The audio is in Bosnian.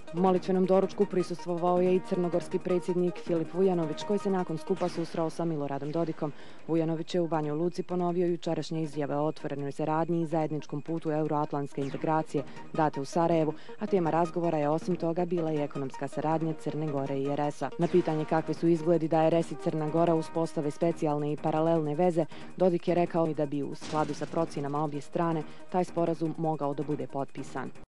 Molitvenom doručku prisustvovao je i crnogorski predsjednik Filip Vujanović, koji se nakon skupa susreo sa Miloradom Dodikom. Vujanović je u Banja Luci ponovio jučerašnje izjave o otvorenoj saradnji i zajedničkom putu euroatlantske integracije date u Sarajevu, a tema razgovora je osim toga bila i ekonomska saradnja Crne Gore i RS-a. Na pitanje kakvi su izgledi da RS i Crna Gora uspostave specijalne i paralelne veze, Dodik je rekao i da bi u skladu sa procjenama obje strane taj sporazum mogao da bude potpisan.